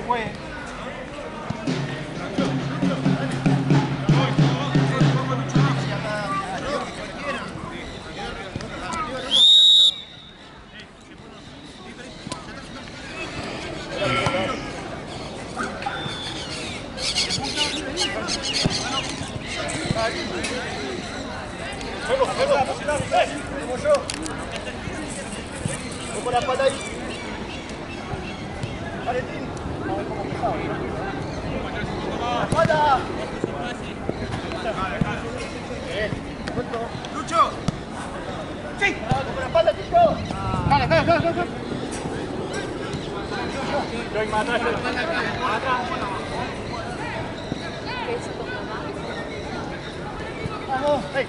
juegue. La espalda ahí. Valentín. La espalda. Lucho. Sí. Con la espalda, Tico. Dale, dale. Yo más atrás. Vamos. Hey.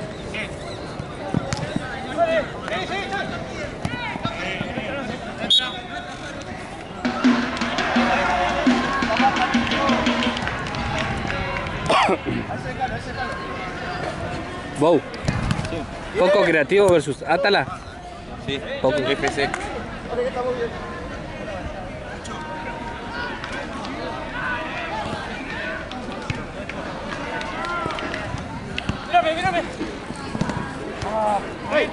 Wow. Sí. Poco creativo versus Atala. Sí, poco. FC. Mírame. Ahí.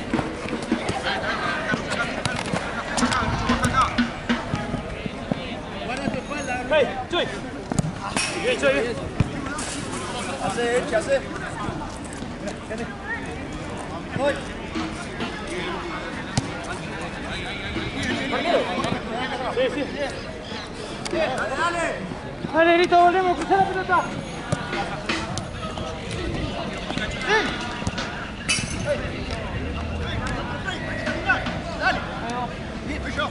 Guarda tu espalda. Hey, Chuy. Bien. Hace. Voy. Sí. Dale. Dale, Grito, volvemos a cruzar la pelota. Dale. Yo.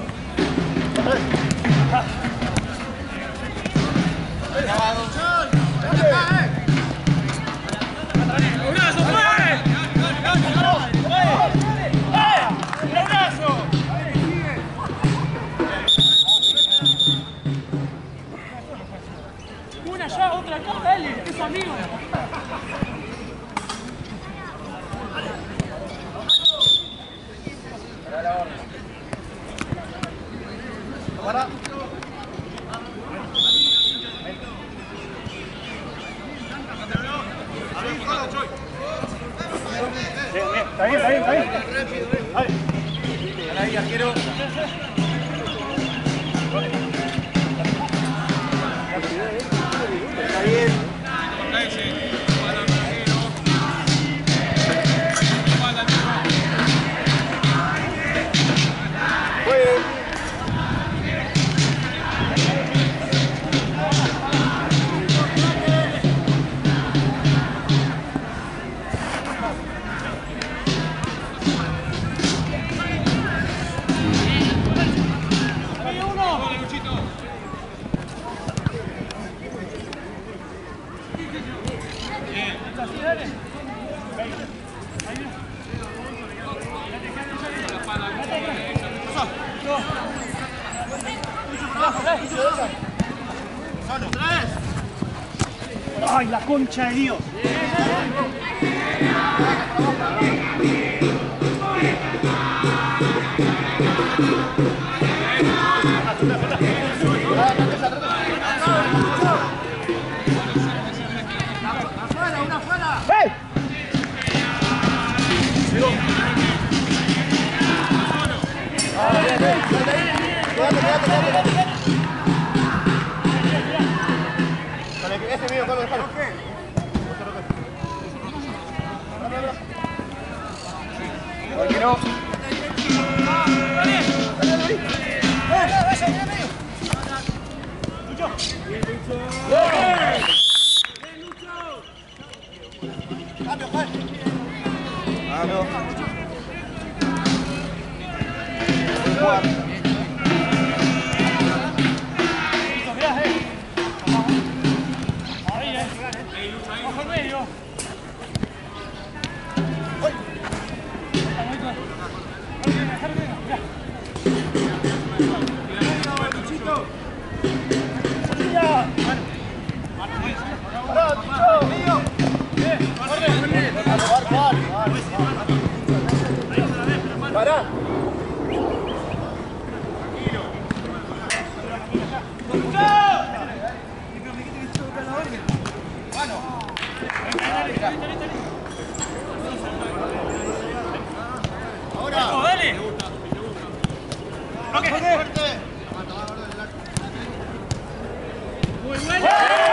Una allá, otra acá, dale, es amigo. Para. Está bien. Ahí, arquero. Está bien. ¡Ay, la concha de Dios! ¡Afuera! ¡Hey! Este mío, Carlos, déjalo. Arquero. Cambio, Juan. Pará. Ahora. Dale. Ok. Muy buena.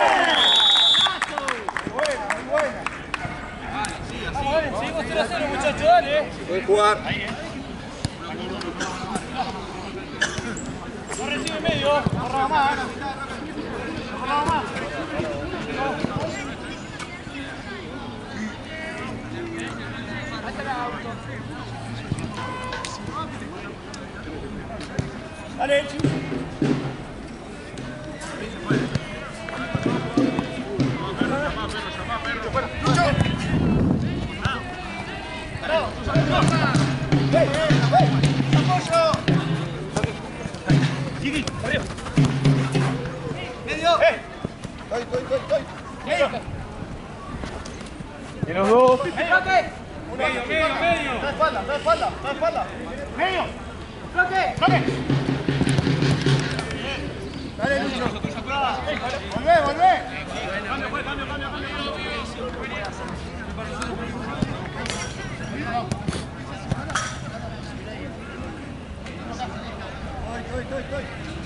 Seguimos 0-0, muchachos, dale. Pueden jugar. No recibe medio. Corra más. Corra más. Dale. Sigue, arriba. Medio. Estoy. Y los dos. Medio. Da espalda. Medio. Bloque. Dale, Lucho. Volvé. Estoy.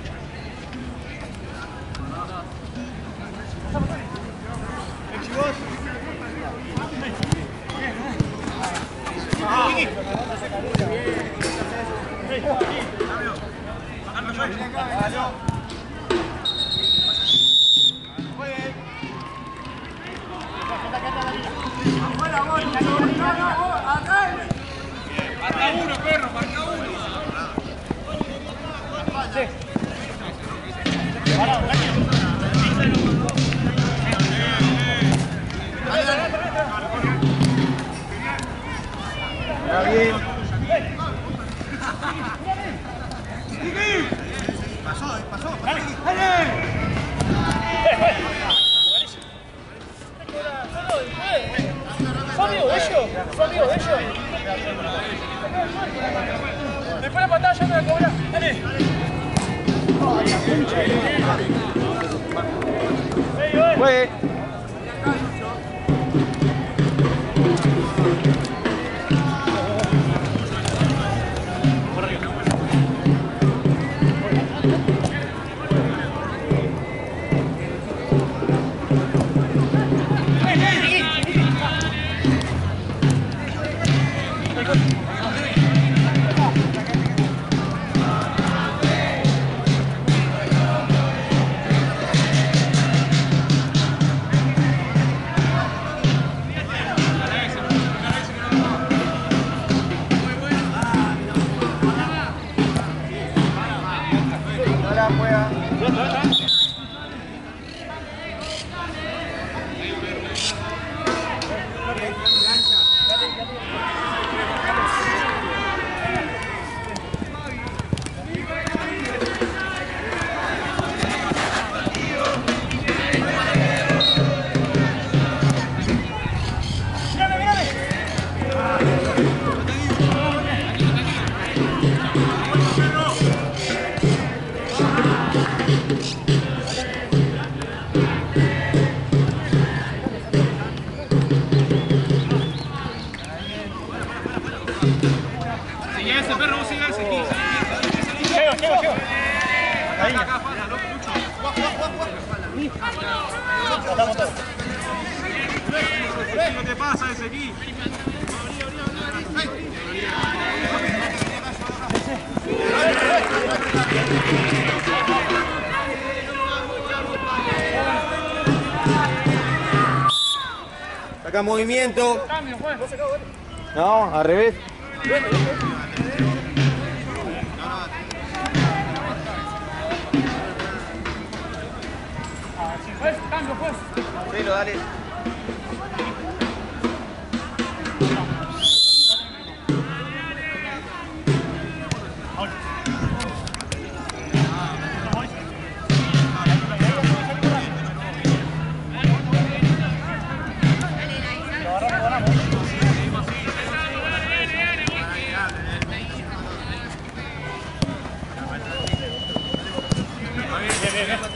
Marca uno, perro, marca uno. Bien. Pasó. ¿Fue amigo de ellos? Después la patada ya me la cobra. Dale. Juegue. Sigue ese perro, vos sigue ese. Llego. Ahí. ¿Qué te pasa ese aquí? Saca movimiento. No, al revés. Cambio, pues. Sí, lo dale. Bien.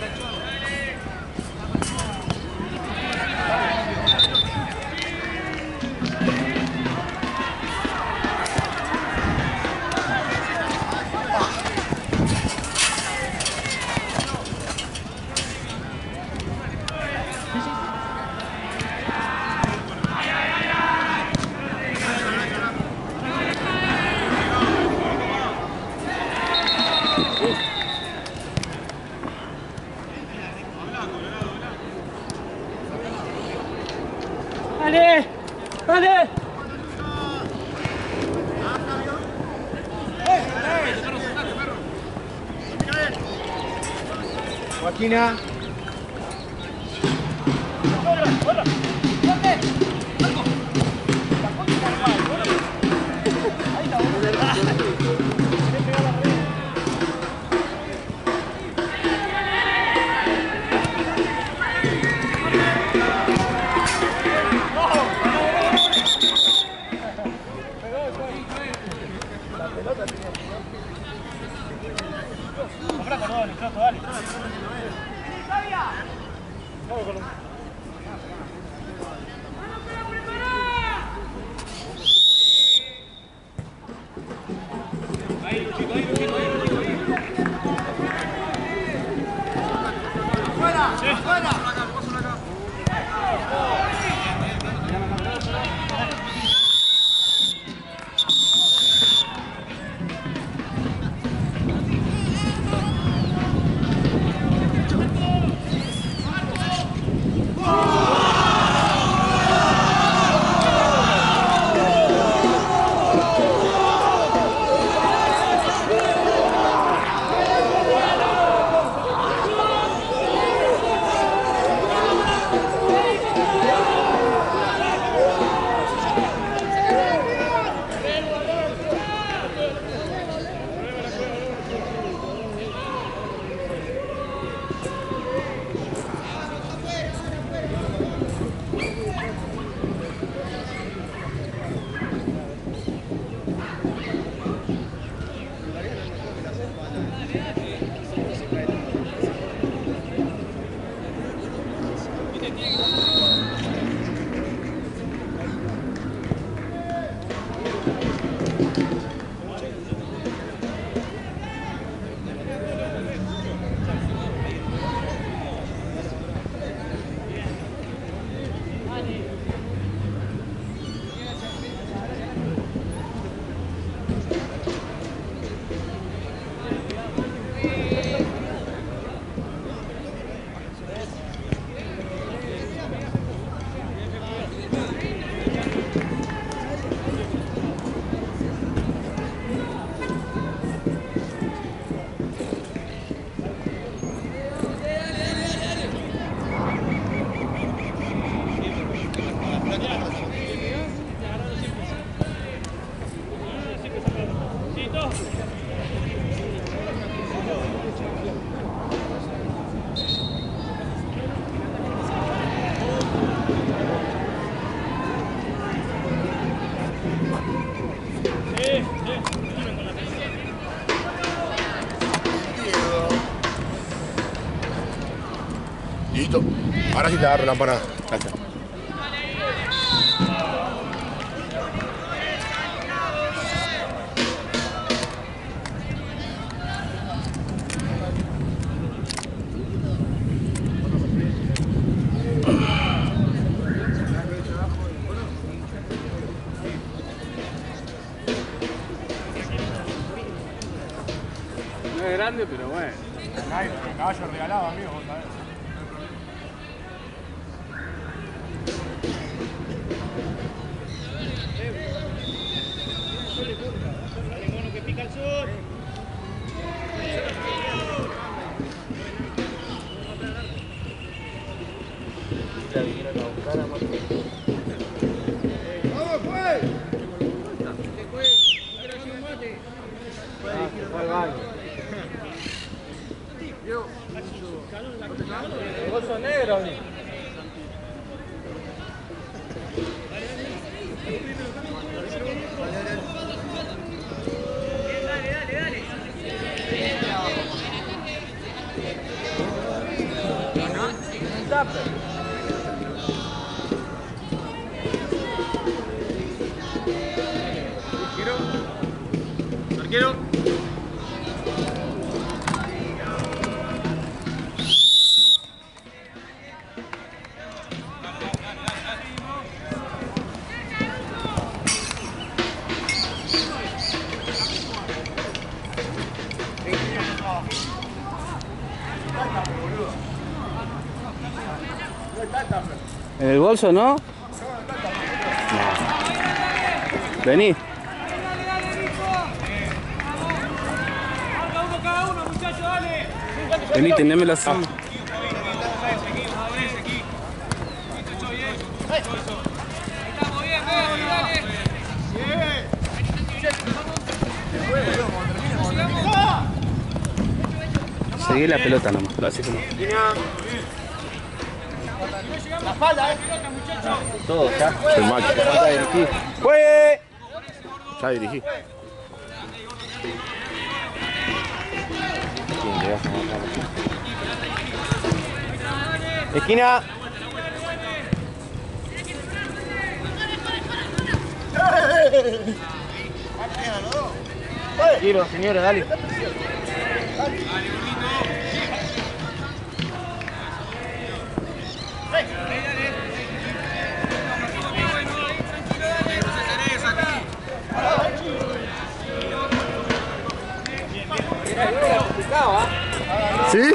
esquina. Listo. Ahora sí te agarro la parada. Gracias. No es grande, pero bueno. Caballo regalado, amigo, vos sabés. Que pica el sur. La vinieron a buscar a Marco. ¡Vamos, pues! Se fue al baño. El bolso negro, ¿no? Arquero. ¿En el bolso no? No. Vení. Vení, tenémela así. Seguí la pelota nomás, pero así como. La espalda, Todo, ya. El macho. ¡Fue! Ya dirigí. Esquina. Tranquilo, señora, dale. ¿Sí?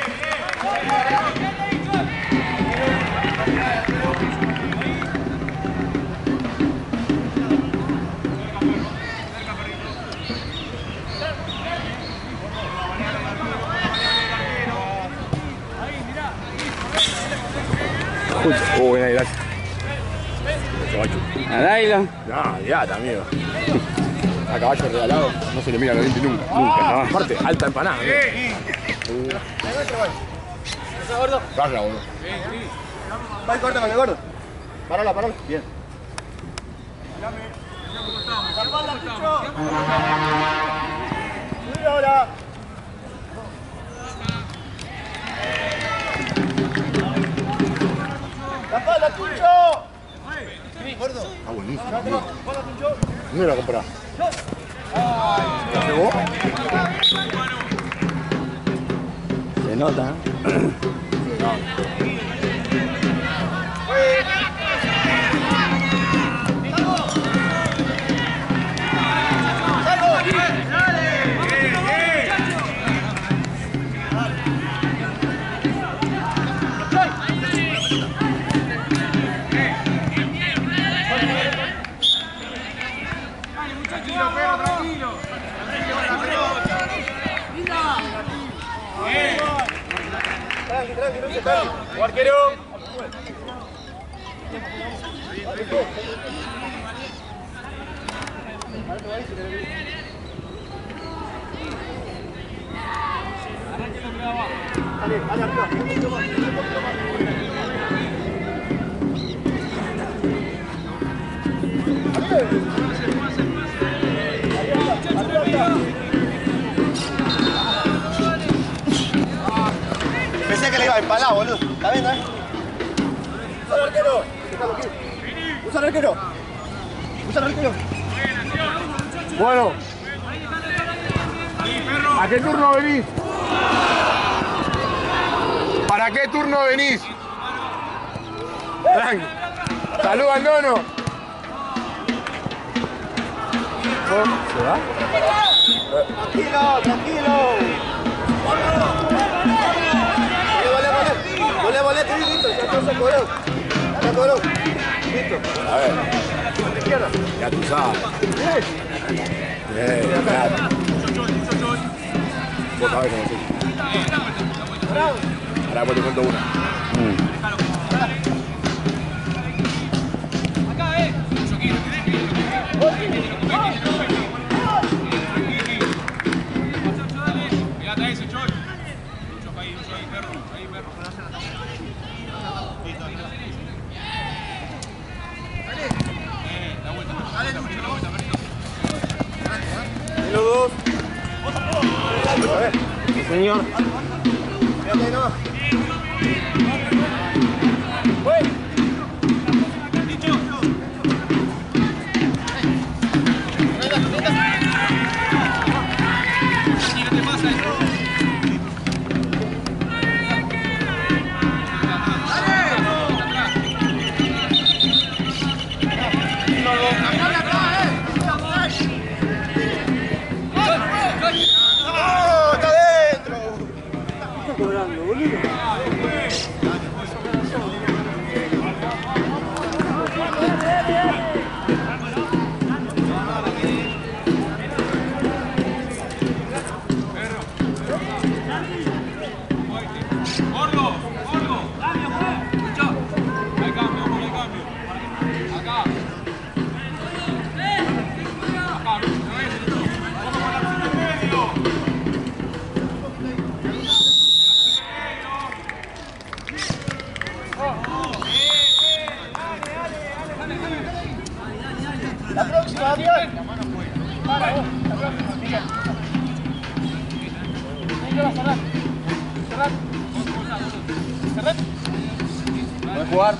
Buena, gracias. Caballo. A Dailo. Ya, amigo. A caballo regalado no se le mira a la gente nunca. Nunca, jamás. Aparte, alta empanada. Baja, boludo. Va, corta, gordo. Parala. Bien. Ahora. La espalda, Tucho. Sí, gordo. Ah, buenísimo. ¿Dónde la comprás? ¿La llegó? Se nota, ¿eh? Arquero. Pensé que le iba a empalar, boludo. ¿Está bien, Usa el arquero. Usa el arquero. Bueno. ¿A qué turno venís? ¿Para qué turno venís? Tranqui. Salud al nono. ¿Se va? Tranquilo. Volé, listo, ya está cobrado. Listo. A ver. Ya tú sabes. Claro. Vos sabés cómo soy. Ahora pues te cuento una. Los dos. Sí, señor. Fíjate, no. ¡Oh, está dentro! ¿Qué está cobrando, boludo? ¿Puedes jugar?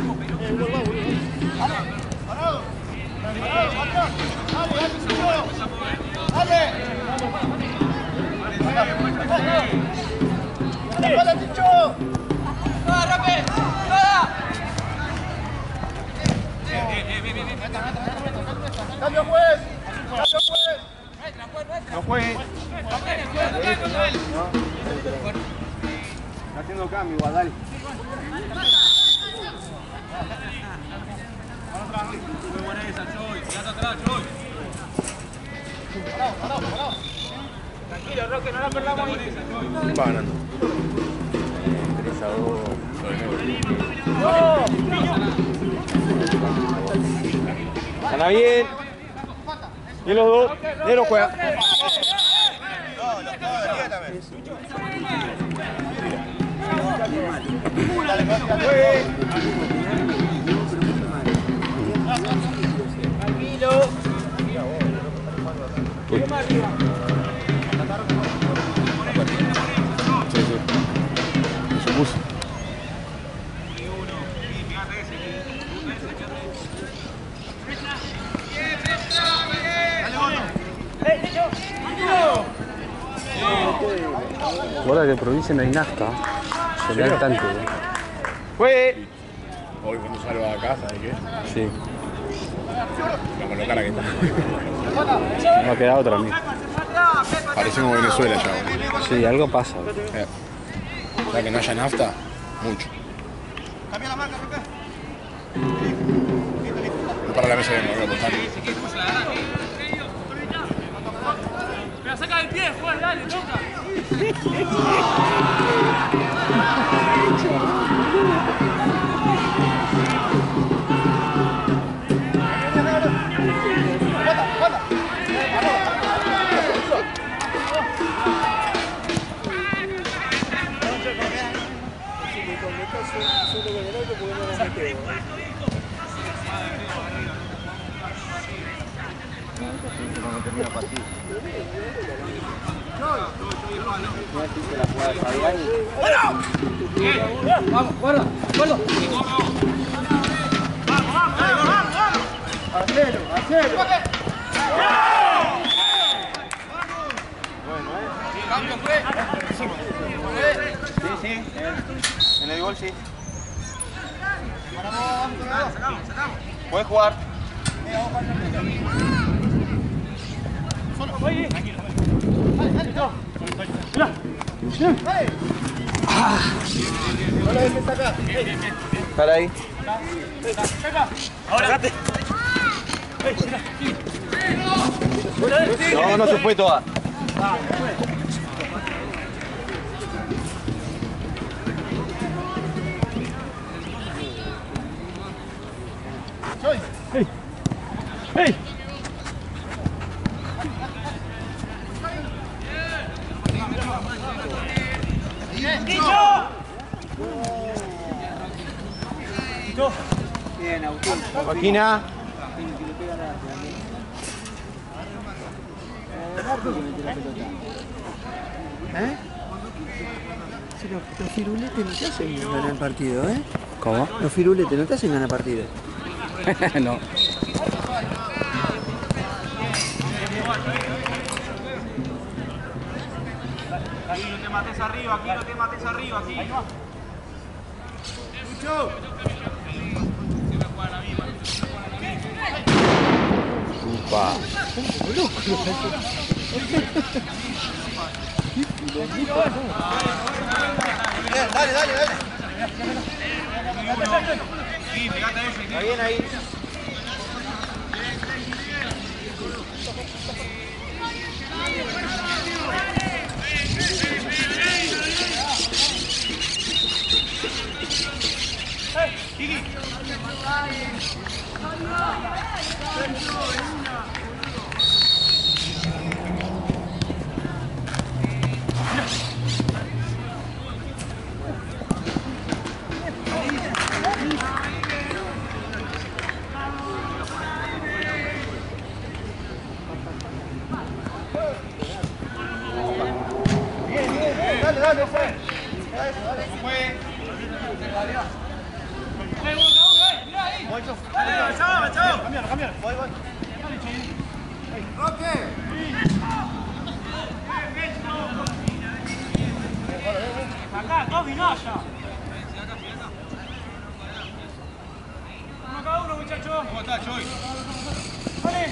¡Cambio, juez! No juegue. Está haciendo cambio igual, dale. Muy buena esa, Choy. Quédate atrás, Choy. Tranquilo, Roque, no la perdamos ahí. Va ganando. 3-2. Gana bien. Y los dos. Negro juega. No, también. Dale, Tranquilo. Sí, sí. Se puso. Ahora que provincia no hay nafta. Se le da el tanque. ¡Juegue! Hoy cuando salgo a casa, ¿de qué? Sí. Con lo cara que está. No va a quedar otra, amigo. Parecemos Venezuela ya, boludo. Sí, algo pasa. Ya que no haya nafta, mucho. Cambia la marca, Roque. No para la mesa de mover botán. Pero saca el pie, juega, dale, toca. Vamos, guarda, guarda. Hacelo, hacelo. Cambio, Fred. Sí, sí. En el gol, sí. Sacamos. Puedes jugar. Oye. No lo dejes acá. Para ahí. Ahora, date. No, no se fue toda. ¡Ey! ¡Ey! Bien, Agustín. Joaquina. ¿Eh? Si los firuletes no te hacen ganar el partido, ¿eh? ¿Cómo? Los firuletes no te hacen ganar partido. No. Aquí no te mates arriba, aquí no te mates arriba, aquí. Upa. Bien, dale. Sí, pegate a ese. Está bien ahí. dale, fue. Acá, dominó ya. Uno cada uno, muchachos. ¿Cómo está, Joy? Vale.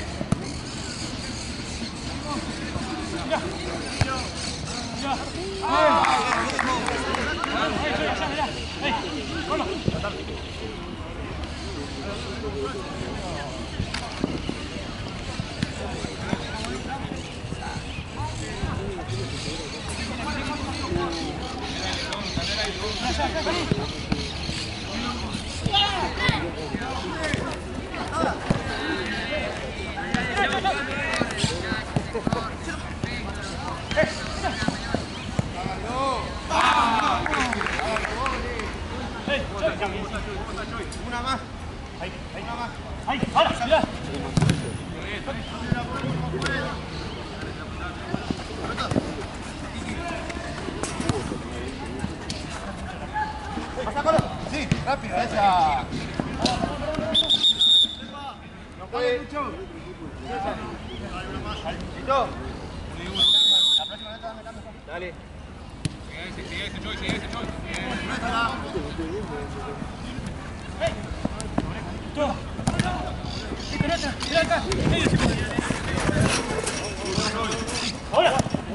Ya. Ya. Una más. Ahí, ahora, mirá. Pasa, Colo. Sí, rápido, esa. No puede. Listo. La próxima vez dame cambio. Dale. Sigue ese, Choy. Todo. Mirá acá. Ahora.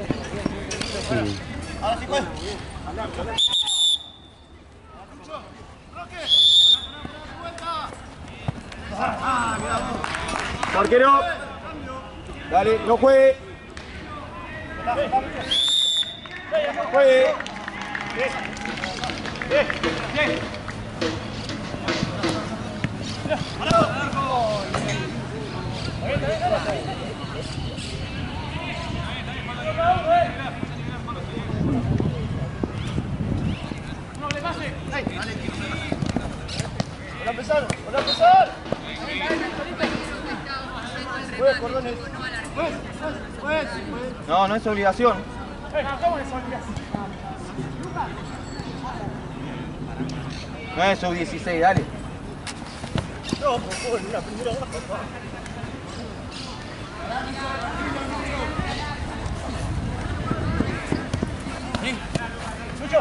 Ahora sí, pues. Arquero. Dale, no juegue. Juegue. Hola, empezar. Pues, cordones. Pues. No, no es obligación. No es sub-16, dale. No, por favor, una primera baja. Lucho.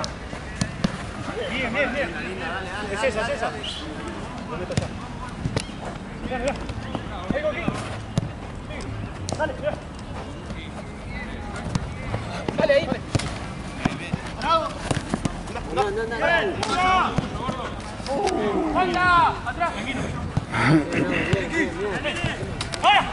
Bien. Es esa. ¿Dónde está? Mirá. Ahí, Coquín. Dale, mirá. Dale, ahí. Bravo. ¡Anda! ¡Atrás! ¡Ahora!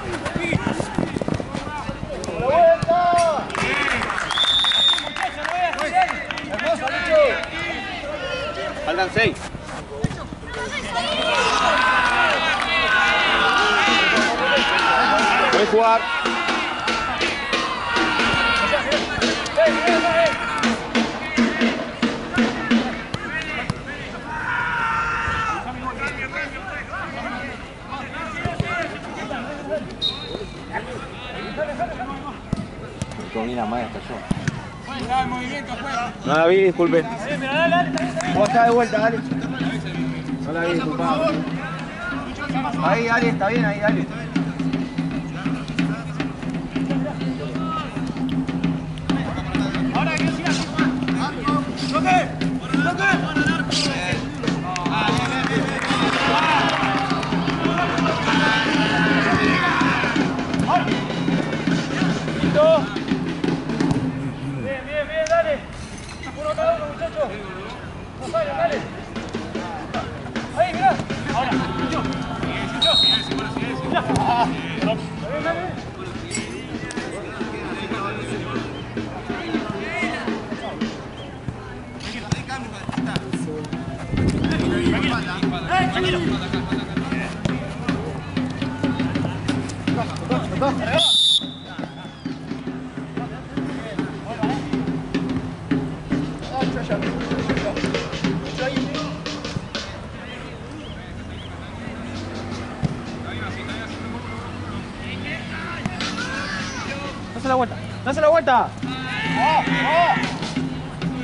¡La vuelta! Muchachos, no veas bien. ¡Hermoso, Lucho! Faltan 6. Puedes jugar. Domina más esta yo. No la vi, disculpe. Vos estás de vuelta, dale. No la vi, disculpa. Ahí, dale, está bien, ahí, dale. Ahora que siga. ¡Toque! ¡Listo! Bien, dale. Uno cada uno, muchachos. No salgan, dale. Ahí, mirá. Ahora, Lucho. Mirá. Dale. Tranquilo. Dase la vuelta.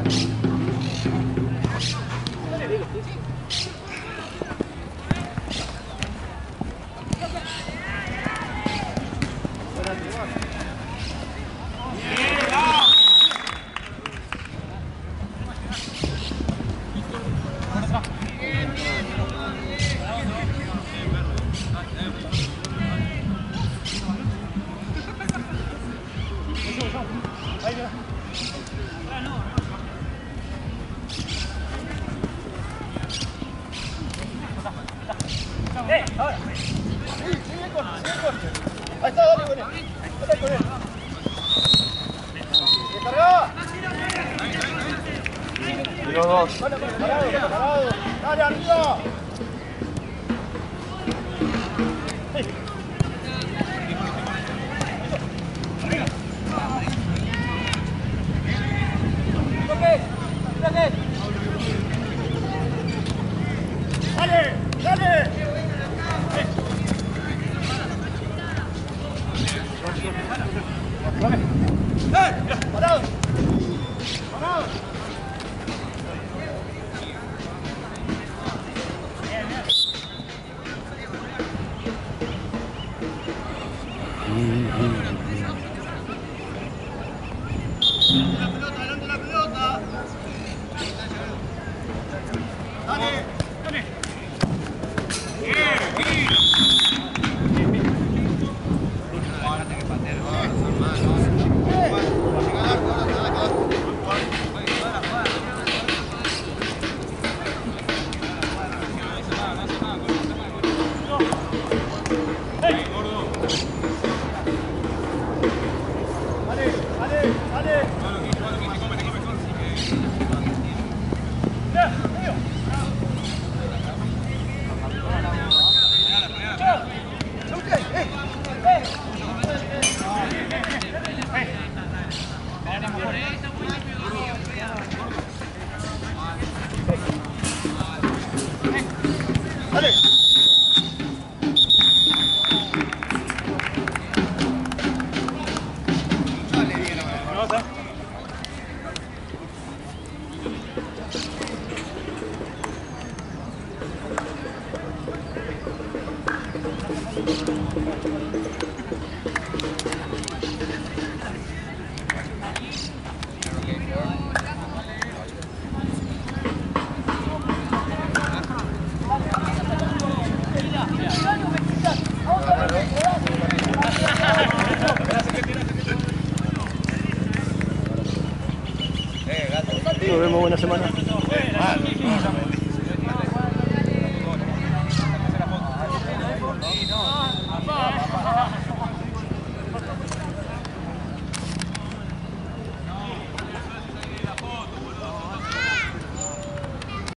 Ahí está, dale con él. Dale con él. Descarga. Y los dos. Parado. Dale, arriba. Dale, dale. Parado. Parado. La pelota, adelante la pelota. Dale. Dale. Nos vemos, buena semana. No.